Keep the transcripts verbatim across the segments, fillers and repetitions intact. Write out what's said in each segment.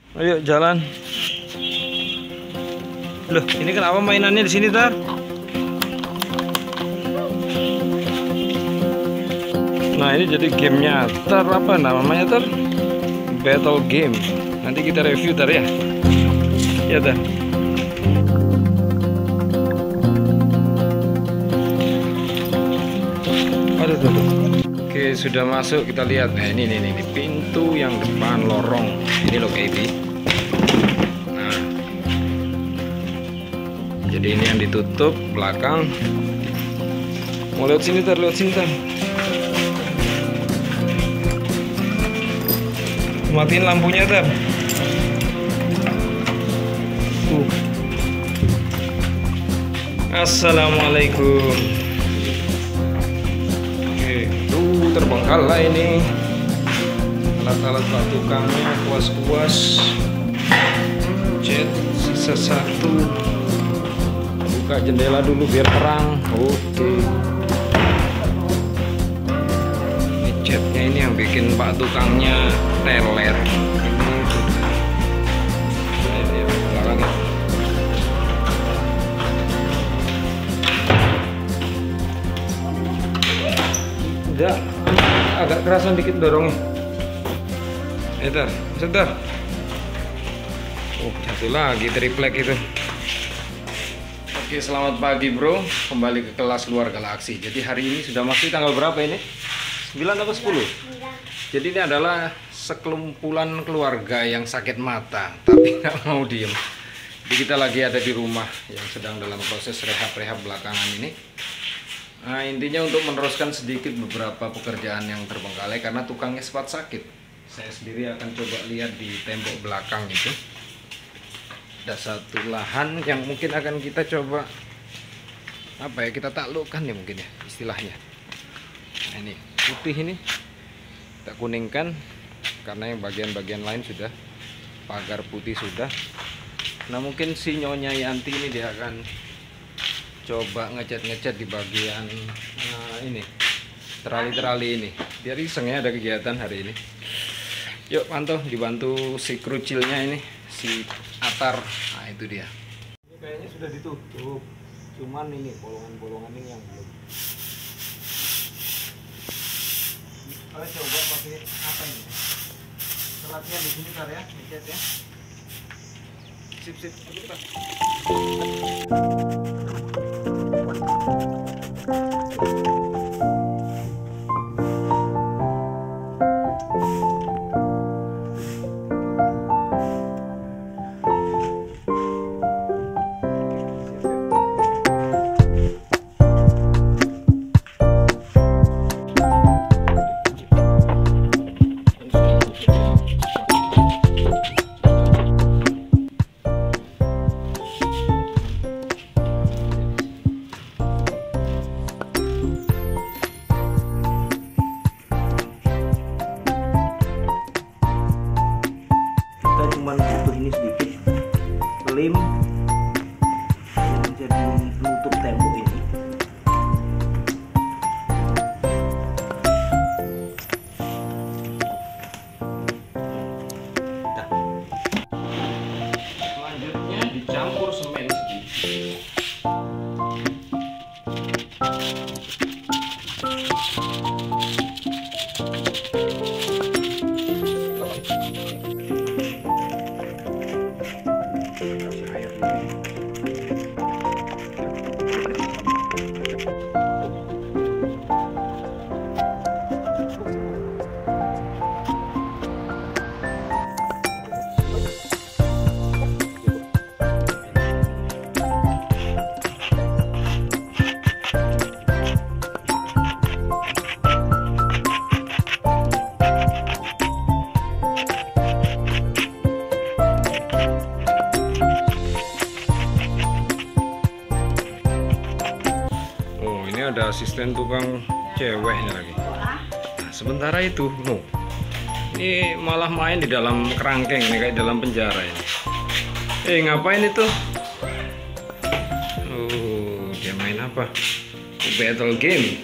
Ayo jalan. Loh, ini kenapa mainannya di sini, Tar? Nah, ini jadi gamenya Tar, apa namanya, Tar? Battle game. Nanti kita review, Tar, ya. Ya, Tar. Aduh, tuh, tuh. Oke, sudah masuk, kita lihat. Nah, ini nih, ini pintu yang depan lorong. Ini loh, K B. Nah, jadi ini yang ditutup belakang. Mau lewat sini, Tar, lewat sini, Tar. Matiin lampunya, Tar. Uh. Assalamualaikum. Terbengkalai ini alat-alat pak tukangnya, kuas-kuas, cat sisa satu. Buka jendela dulu biar terang. Oke, ini catnya ini yang bikin pak tukangnya teler. Ini dia belakangnya. Udah agak kerasan dikit dorongnya. Etar, sebentar. Oh, satu lagi triplek itu. Oke, selamat pagi, Bro. Kembali ke kelas luar galaksi. Jadi hari ini sudah masih tanggal berapa ini? sembilan atau sepuluh? Jadi ini adalah sekelumpulan keluarga yang sakit mata, tapi nggak mau diem. Jadi kita lagi ada di rumah yang sedang dalam proses rehab-rehab belakangan ini. Nah, intinya untuk meneruskan sedikit beberapa pekerjaan yang terbengkalai karena tukangnya sempat sakit. Saya sendiri akan coba lihat di tembok belakang itu. Ada satu lahan yang mungkin akan kita coba apa ya, kita taklukkan ya mungkin ya istilahnya. Nah, ini putih ini kita kuningkan karena yang bagian-bagian lain sudah pagar putih sudah. Nah, mungkin si Nyonya Yanti ini dia akan coba ngecat-ngecat di bagian nah, ini terali-terali ini. Dia isengnya ada kegiatan hari ini. Yuk pantau, dibantu si krucilnya ini, si Atar. Nah, itu dia. Ini kayaknya sudah ditutup, cuman ini bolongan-bolongan ini yang belum. Kalian coba pakai apa ini? Selatnya di sini, Tar, ya, ngecat ya. Sip sip, cepat. Lem yang jadi penutup tembok ini. Nah, selanjutnya dicampur semen sedikit. Ada asisten tukang ceweknya lagi. Nah, sementara itu, no, ini malah main di dalam kerangkeng ini kayak dalam penjara ini. Eh, ngapain itu? Oh, dia main apa? Battle game.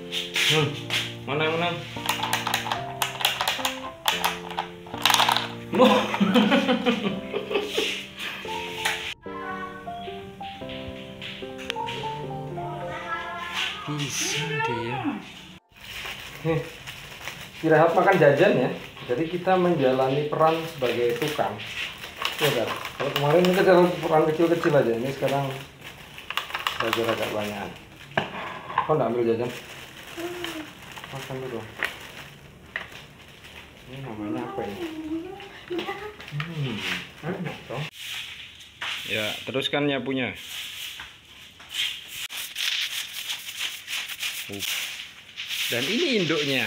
Hmm, menang menang. Bisa dia. Nih, istirahat makan jajan ya. Jadi kita menjalani peran sebagai tukang. Ya kan? Kalau kemarin kita dalam peran kecil-kecil aja, ini sekarang belajar agak banyak. Kok nggak ambil jajan? Makan dulu. Ini namanya apa ini? Hmm, enak toh. Ya, teruskan nyapunya. Dan ini induknya.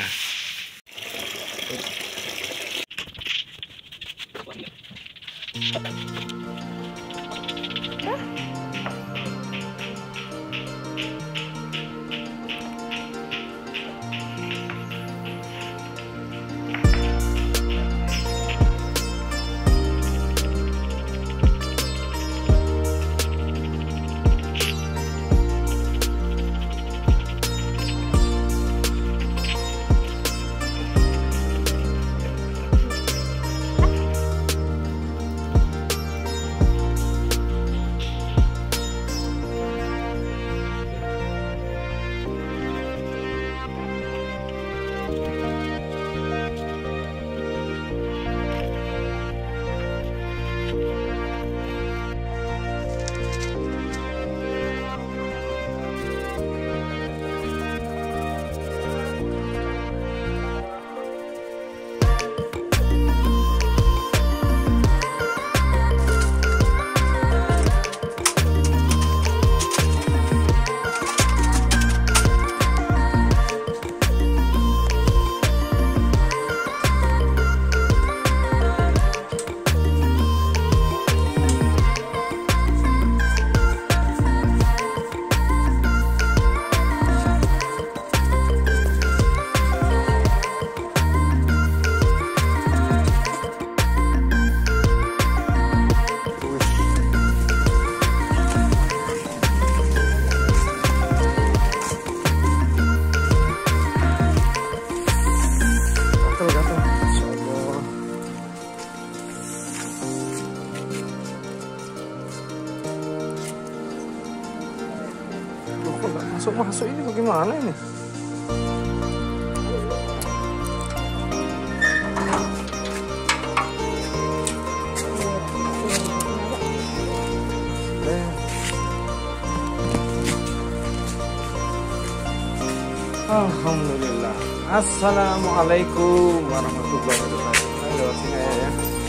Masuk-masuk ini bagaimana ini? Alhamdulillah. Assalamualaikum warahmatullahi wabarakatuh. Ayo sini ya.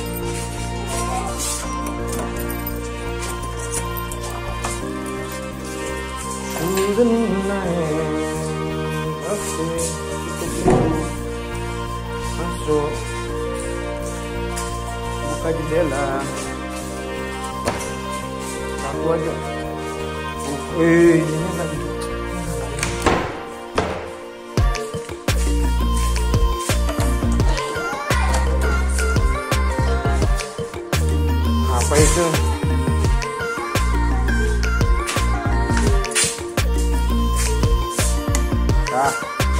Masuk, buka jendela, satu aja. Eh, ini lagi. Apa itu? Ah.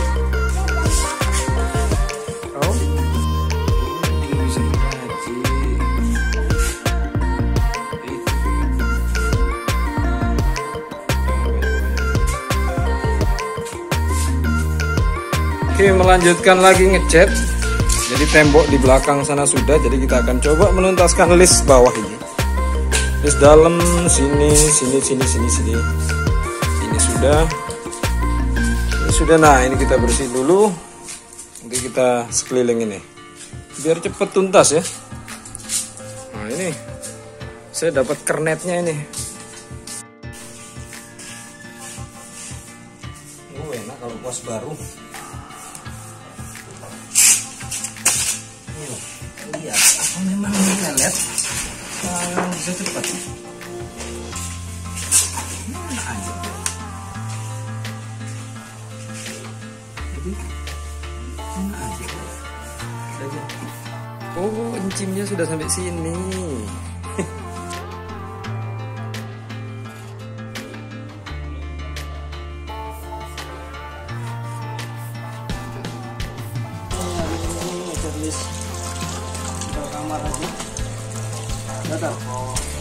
Oh. Ini bisa dikaji. Oke, melanjutkan lagi ngecat. Jadi tembok di belakang sana sudah, jadi kita akan coba menuntaskan list bawah ini. List dalam sini, sini, sini, sini, sini. Ini sudah. Sudah, nah ini kita bersih dulu, nanti kita sekeliling ini biar cepet tuntas ya. Nah ini saya dapat kernetnya ini. Oh enak kalau kuas baru. Oh, iya, apa memang ini lelet? Nah, bisa cepat. Mana aja. Oh, encimnya sudah sampai sini. kamar aja. Datang.